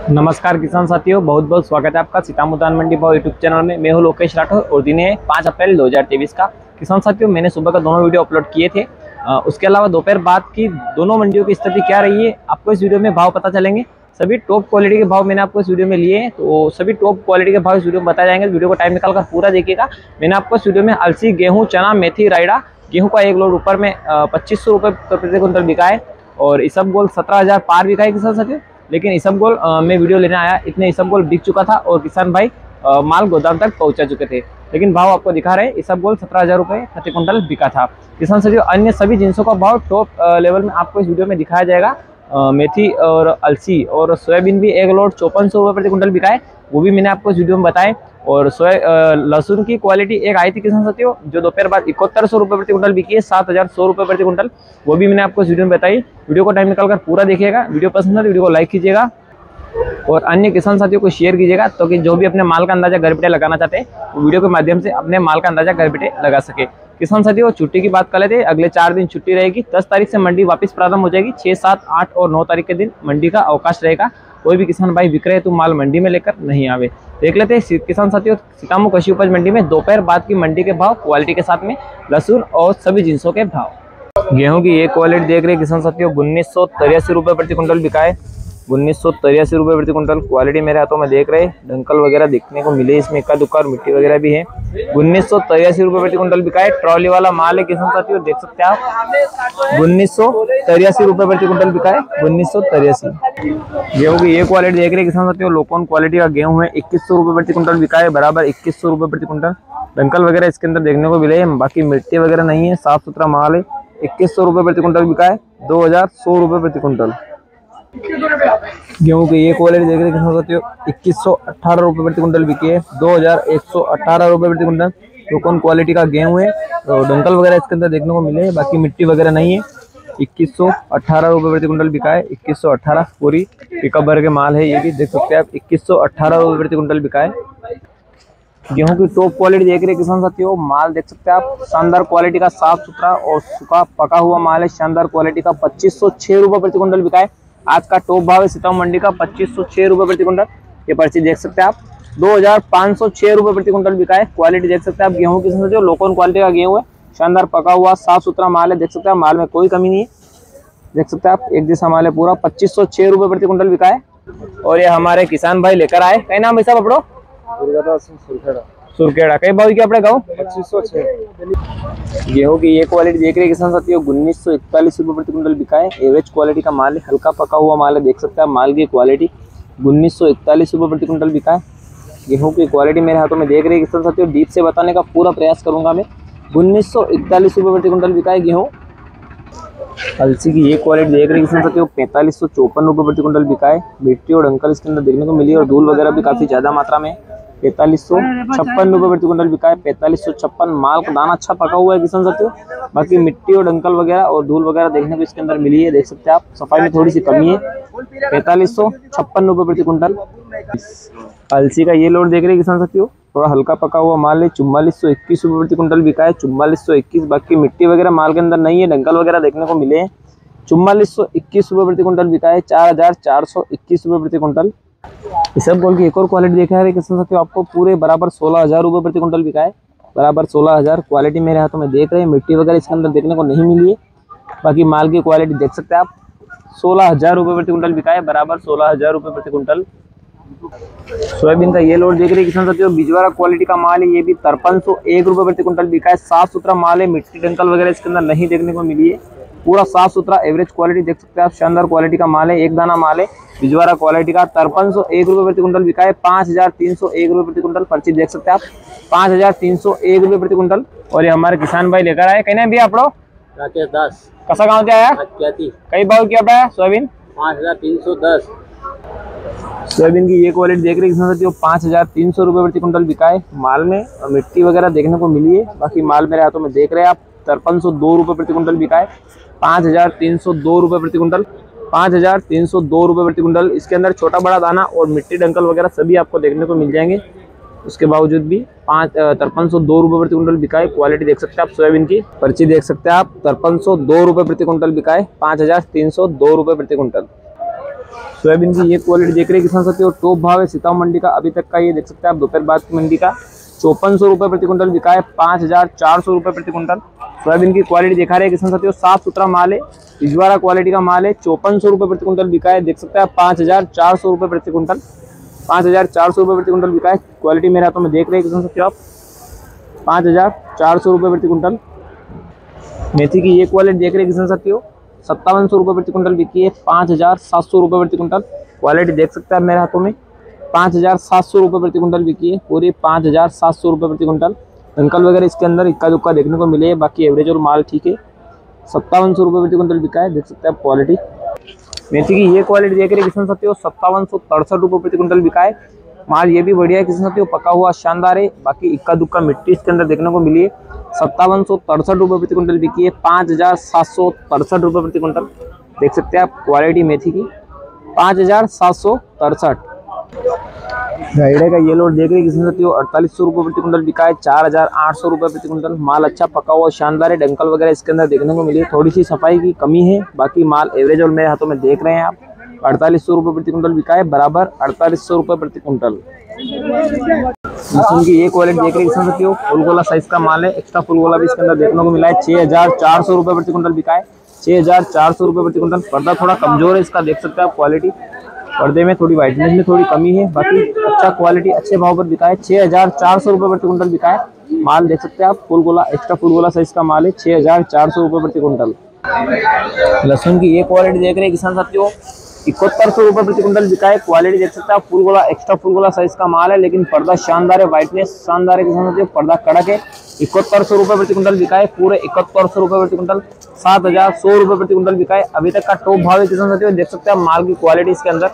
नमस्कार किसान साथियों, बहुत बहुत स्वागत है आपका सीतामऊ धान मंडी भाव यूट्यूब चैनल में। मैं हूं लोकेश राठौर और दिन है 5 अप्रैल 2023 का। किसान साथियों, मैंने सुबह का दोनों वीडियो अपलोड किए थे। उसके अलावा दोपहर बाद की दोनों मंडियों की स्थिति क्या रही है आपको इस वीडियो में भाव पता चलेंगे। सभी टॉप क्वालिटी के भाव मैंने आपको इस वीडियो में लिए हैं, तो सभी टॉप क्वालिटी के भाव इस वीडियो में बताए जाएंगे। वीडियो को टाइम निकालकर पूरा देखिएगा। मैंने आपको इस वीडियो में अलसी, गेहूँ, चना, मेथी, रायडा, गेहूँ का एक लोड ऊपर में 2500 रुपये प्रति क्विंटल बिका है और इसबगोल 17,000 पार बिका है किसान साथियों। लेकिन इसबगोल में वीडियो लेने आया, इतने इसबगोल बिक चुका था और किसान भाई माल गोदाम तक पहुंचा चुके थे। लेकिन भाव आपको दिखा रहे हैं, इसबगोल 17,000 रुपये प्रति क्विंटल बिका था किसान साथियों। अन्य सभी जिनसों का भाव टॉप लेवल में आपको इस वीडियो में दिखाया जाएगा। मेथी और अलसी और सोयाबीन भी एक लोड 5400 रुपये प्रति क्विंटल बिका है, वो भी मैंने आपको इस वीडियो में बताए। और लहसुन की क्वालिटी एक आई थी किसान साथियों, जो दोपहर बाद 7100 रुपये प्रति क्विंटल बिकी है, 7100 रुपये प्रति क्विंटल, वो भी मैंने आपको इस वीडियो में बताई। वीडियो को टाइम निकालकर पूरा देखिएगा। वीडियो पसंद है तो वीडियो को लाइक कीजिएगा और अन्य किसान साथियों को शेयर कीजिएगा, तो कि जो भी अपने माल का अंदाजा घर बैठे लगाना चाहते हैं वो वीडियो के माध्यम से अपने माल का अंदाजा घर बैठे लगा सके। किसान साथियों, छुट्टी की बात कर लेते हैं। अगले 4 दिन छुट्टी रहेगी। 10 तारीख से मंडी वापस प्रारंभ हो जाएगी। 6, 7, 8 और 9 तारीख के दिन मंडी का अवकाश रहेगा। कोई भी किसान भाई बिक रहे तो माल मंडी में लेकर नहीं आवे। देख लेते हैं किसान साथियों सीतामऊ कृषि उपज मंडी में दोपहर बाद की मंडी के भाव, क्वालिटी के साथ में लहसुन और सभी जिनसों के भाव। गेहूं की ये क्वालिटी देख रहे हैं किसान साथियों, 1983 रुपये प्रति क्विंटल बिका है। 1983 रुपये प्रति क्विंटल क्वालिटी मेरे हाथों में देख रहे हैं। डंकल वगैरह देखने को मिले, इसमें इक्का दुक्का और मिट्टी वगैरह भी है। 1983 रुपये प्रति क्विंटल बिका है। ट्रॉली वाला माल है किसान साथियों, देख सकते हैं आप। 1983 रुपये प्रति क्विंटल बिका है। 1983 गेहूं की ये क्वालिटी देख रहे हैं किसान साथियों। लोकल क्वालिटी का गेहूं है। 2100 रुपये प्रति क्विंटल बिका है, बराबर 2100 रुपये प्रति क्विंटल। डंकल वगैरह इसके अंदर देखने को मिले, बाकी मिट्टी वगैरह नहीं है, साफ सुथरा माल है। 2100 रुपये प्रति क्विंटल बिका है। 2100 रुपये प्रति क्विंटल गेहूं की ये क्वालिटी देख रहे हैं किसान साथियों। 2118 रुपये प्रति क्विंटल बिकी है। 2118 रुपये प्रति क्विंटल लोकल क्वालिटी का गेहूं है। तो डंकल वगैरह इसके अंदर देखने को मिले, बाकी मिट्टी वगैरह नहीं है। 2118 रुपये प्रति क्विंटल बिका है। 2118 पूरी पिकअप भर के माल है, ये भी देख सकते हैं आप। 2118 रुपये प्रति क्विंटल बिका है। गेहूं की टॉप क्वालिटी देख रहे हैं किसान साथियों। माल देख सकते हैं आप, शानदार क्वालिटी का साफ सुथरा और सूखा पका हुआ माल है। शानदार क्वालिटी का 2506 रुपये प्रति क्विंटल बिका है। आज का टॉप भाव है सीतामऊ मंडी का 2506 रुपये प्रति क्विंटल। ये पर्ची देख सकते हैं आप। 2506 रुपये प्रति क्विंटल बिका है। क्वालिटी देख सकते हैं आप गेहूं की, जो लोकल क्वालिटी का गेहूं है। शानदार पका हुआ साफ सुथरा माल है, देख सकते हैं। माल में कोई कमी नहीं है, देख सकते हैं आप। एक जैसा माल है पूरा। 2506 रुपये प्रति क्विंटल बिका है। और ये हमारे किसान भाई लेकर आए, कई नाम ऐसा पकड़ो, सुरखेड़ा। कई भाव की अपने गाँव 2506। गेहूं की ये क्वालिटी देख रहे हैं किसान साथियों। 1941 रुपये प्रति क्विंटल बिका है। एवरेज क्वालिटी का माल है, हल्का पका हुआ माल है, देख सकते हैं माल की क्वालिटी। 1941 रुपये प्रति क्विंटल बिका है। गेहूं की क्वालिटी मेरे हाथों में देख रहे हैं किसान साथियों। डीप से बताने का पूरा प्रयास करूंगा मैं। 1941 रुपये प्रति क्विंटल बिका है गेहूँ। अलसी की ये क्वालिटी देख रहे हैं किसान साथियों। 4554 रुपये प्रति क्विंटल बिका है। मिट्टी और डंकल इसके अंदर देखने को मिली और धूल वगैरह भी काफी ज्यादा मात्रा में। 4556 रुपये प्रति क्विंटल बिका है। 4556 माल का दाना अच्छा पका हुआ है किसान साथियों। बाकी मिट्टी और डंकल वगैरह और धूल वगैरह देखने को इसके अंदर मिली है, देख सकते हैं आप। सफाई में थोड़ी सी कमी है। 4556 रुपये प्रति क्विंटल अलसी का ये लोड देख रहे हैं किसान साथियों। थोड़ा हल्का पका हुआ माल है। 4421 रुपये प्रति क्विंटल बिका है। 4421 बाकी मिट्टी वगैरह माल के अंदर नहीं है, डंकल वगैरह देखने को मिले हैं। 4421 रुपये प्रति क्विंटल बिका है। 4421 रुपये प्रति क्विंटल। इसबगोल की एक और क्वालिटी देखा है किसान साथियों आपको, पूरे बराबर 16,000 रुपये प्रति क्विंटल बिका है। बराबर 16,000 क्वालिटी मेरे हाथों में देख रहे हैं। मिट्टी वगैरह इसके अंदर देखने को नहीं मिली है, बाकी माल की क्वालिटी देख सकते हैं आप। 16,000 रुपये प्रति क्विंटल बिका है, बराबर 16,000 रुपये प्रति क्विंटल। सोयाबीन का ये लोड देख रहे हैं किसान साथियों। बिजवारा क्वालिटी का माल है, ये भी 5301 रुपये प्रति क्विंटल बिका है। साफ सुथरा माल है, मिट्टी डंकल वगैरह इसके अंदर नहीं देखने को मिली है। पूरा साफ सुथरा एवरेज क्वालिटी देख सकते हैं आप। शानदार क्वालिटी का माल है, एक दाना माल है। बिजवारा क्वालिटी का 5301 रुपये प्रति क्विंटल बिका है। 5301 रुपये प्रति क्विंटल पर्ची देख सकते हैं आप। 5301 रुपये प्रति क्विंटल। और ये हमारे किसान भाई लेकर आए, कहना भी आप लोग राकेश दास कसा गाँव से आया। कई भाव की अपना सोयाबीन 5310। सोयाबीन की ये क्वालिटी देख रहे हैं किसान 5300 रुपये प्रति क्विंटल बिका है। माल में मिट्टी वगैरह देखने को मिली है, बाकी माल मेरे हाथों में देख रहे हैं आप। 5302 रुपये प्रति क्विंटल बिका है। 5302 रुपये प्रति क्विंटल। 5302 रुपये प्रति क्विंटल। इसके अंदर छोटा बड़ा दाना और मिट्टी डंकल वगैरह सभी आपको देखने को मिल जाएंगे। उसके बावजूद भी 5302 रुपये प्रति क्विंटल बिका है। क्वालिटी देख सकते हैं आप। सोयाबीन की पर्ची देख सकते हैं आप। 5302 रुपये प्रति क्विंटल बिका है। 5302 रुपये प्रति क्विंटल। सोयाबीन की ये क्वालिटी देख रहे हैं किसान साथियों, टॉप भाव है सीतामढ़ी मंडी का अभी तक का, ये देख सकते हैं आप दोपहर बाद की मंडी का 5400 रुपये प्रति क्विंटल बिका है, 5400 रुपये प्रति क्विंटल। सोयाबीन की क्वालिटी दिखा रहे हैं किसान साथियों, साफ सुथरा माल है, इजवारा क्वालिटी का माल है, 5400 रुपये प्रति क्विंटल बिका है, देख सकते हैं 5400 रुपये प्रति क्विंटल, 5400 रुपये प्रति क्विंटल बिका है। क्वालिटी मेरे हाथों में देख रहे हैं किसान साथियों आप, 5400 रुपये प्रति क्विंटल। मेथी की ये क्वालिटी देख रहे हैं किसान साथियों, 5700 रुपये प्रति क्विंटल बिकी है, 5700 रुपये प्रति क्विंटल। क्वालिटी देख सकते हैं मेरे हाथों में, 5700 रुपये प्रति क्विंटल बिकी है, पूरी 5700 रुपये प्रति क्विंटल। अंकल वगैरह इसके अंदर इक्का दुक्का देखने को मिले है, बाकी एवरेज और माल ठीक है। 5700 रुपये प्रति क्विंटल बिका है, देख सकते हैं आप क्वालिटी। मेथी की ये क्वालिटी देख रहे हैं किसान साथियों, 5763 रुपये प्रति क्विंटल बिका है। माल ये भी बढ़िया है किसान साथियों, पका हुआ शानदार है, बाकी इक्का दुक्का मिट्टी इसके अंदर देखने को मिली है। 5763 रुपये प्रति क्विंटल बिकी है, 5763 रुपये प्रति क्विंटल। देख सकते हैं आप क्वालिटी मेथी की, 5763। राइडे का ये लोड देख रहे हैं किसान साथियों, 4800 रुपये प्रति क्विंटल बिका है, 4800 रुपये प्रति क्विंटल। माल अच्छा पका हुआ शानदार है, डंकल वगैरह इसके अंदर देखने को मिली है, थोड़ी सी सफाई की कमी है, बाकी माल एवरेज और मेरे हाथों में देख रहे हैं आप। 4800 रुपये प्रति क्विंटल बिका है, बराबर 4800 रुपये प्रति क्विंटल। लहसुन की ये क्वालिटी देख रहे हैं किसान साथियों, फुल गोला साइज का माल है, एक्स्ट्रा फुल गोला भी इसके अंदर देखने को मिला है। 6400 रुपये प्रति क्विंटल बिका है, 6400 रुपये प्रति क्विंटल। पर्दा थोड़ा कमजोर है इसका, देख सकते हैं आप क्वालिटी, पर्दे में थोड़ी वाइटनेस में थोड़ी कमी है, बाकी अच्छा क्वालिटी अच्छे भाव पर बिका है। 6400 रुपये प्रति क्विंटल बिका है। माल देख सकते हैं आप, फुल गोला एक्स्ट्रा फुल गोला साइज का माल है, 6400 रुपये प्रति क्विंटल। लहसुन की ये क्वालिटी देख रहे हैं किसान साथियों, 7100 रुपये प्रति क्विंटल बिका है। क्वालिटी देख सकते हैं आप, फुल गोला एक्स्ट्रा फुल गोला साइज का माल है, लेकिन पर्दा शानदार है, वाइटनेस शानदार है किसान साथियों, पर्दा कड़क है। 7100 रुपये प्रति क्विंटल बिका है, पूरे 7100 रुपये प्रति क्विंटल। 7100 रुपये प्रति क्विंटल बिका है, अभी तक का टॉप भाव है किसान साथियों। देख सकते हैं माल की क्वालिटी इसके अंदर,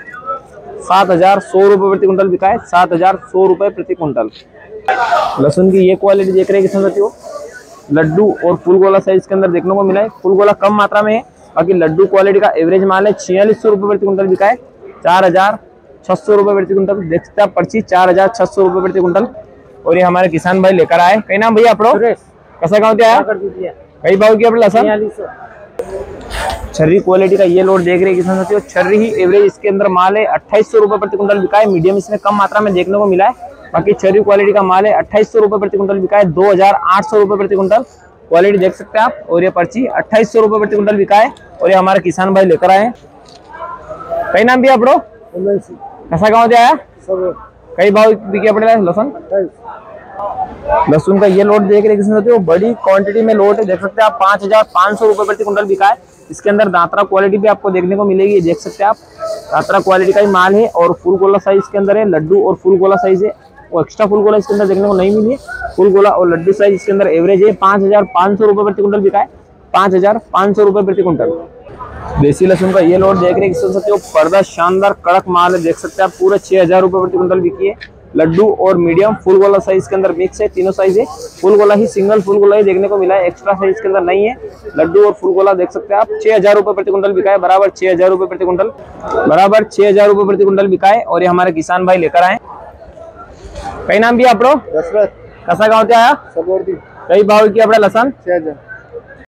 7100 रुपये प्रति क्विंटल बिका है, 7100 रुपये प्रति क्विंटल। लहसुन की ये क्वालिटी देख रहे हैं किसान साथियों, लड्डू और फुल गोला साइज के अंदर देखने को मिला है। फुल गोला कम मात्रा में है, बाकी लड्डू क्वालिटी का एवरेज माल है। 4600 रुपये प्रति क्विंटल बिका है, 4600 रुपये प्रति क्विंटल। देख सकते हैं पर्ची, 4600 रुपये प्रति क्विंटल। और ये हमारे किसान भाई लेकर आए, कई नाम भैया आपको कसा गाँव दिया, कई भाव की अपने लहसन। छर्री क्वालिटी का ये लोड देख रहे हैं किसान साथियों, छर्री ही एवरेज इसके अंदर माल है। 2800 रुपये प्रति क्विंटल बिका है, मीडियम इसमें कम मात्रा में देखने को मिला है, बाकी छर्री क्वालिटी का माल है। 2800 रुपये प्रति क्विंटल बिका है, 2800 रुपये प्रति क्विंटल। क्वालिटी देख सकते हैं आप, और ये पर्ची 2800 रुपये प्रति क्विंटल बिका है। और ये हमारे किसान भाई लेकर आए, कई नाम भी आपको कैसा गाँव दिया है, कई भाव बिके अपने लहसुन। लहसुन का ये लोड देख रहे हैं किसान साथियों, बड़ी क्वांटिटी में लोड है, देख सकते हैं आप, 5500 रुपये प्रति क्विंटल बिका है। इसके अंदर दात्रा क्वालिटी भी आपको देखने को मिलेगी, देख सकते हैं आप, दात्रा क्वालिटी का ही माल है। और फुल गोला साइज के अंदर है, लड्डू और फुल गोला साइज है, और एक्स्ट्रा फुल गोला इसके अंदर देखने को नहीं मिली है। फुल गोला और लड्डू साइज इसके अंदर एवरेज है। 5500 रुपये प्रति क्विंटल बिका है, 5500 रुपये प्रति क्विंटल। देसी लहसुन का ये लोड देख रहे हैं किसान साथियों, पर्दा शानदार कड़क माल है, देख सकते हैं आप, पूरे 6000 रुपये प्रति क्विंटल बिकी है। लड्डू और मीडियम फुल गोला साइज के अंदर मिक्स है, तीनों साइज है। फुल गोला ही, सिंगल फुल गोला ही देखने को मिला है, एक्स्ट्रा साइज के अंदर नहीं है। लड्डू और फुल गोला देख सकते हैं आप, 6000 रुपये प्रति क्विंटल बिका है, बराबर 6000 रुपये प्रति क्विंटल, बराबर 6000 रुपये प्रति क्विंटल बिका है। और ये हमारे किसान भाई लेकर आए, कई नाम भी आप, कसा गाँव क्या आया, कई भाव की अपना लहसन।